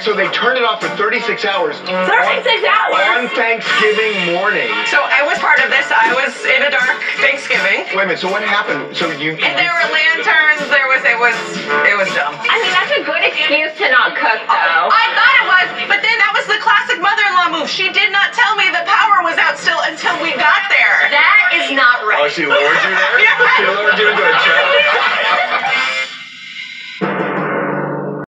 So they turned it off for 36 hours. 36 hours? On Thanksgiving morning. So I was part of this. I was in a dark Thanksgiving. Wait a minute, so what happened? So you... And there were lanterns, it was dumb. I mean, that's a good excuse to not cook, though. I thought it was, but then that was the classic mother-in-law move. She did not tell me the power was out still until we got there. That is not right. Oh, she lured you there? Yeah. She lured you into a trap?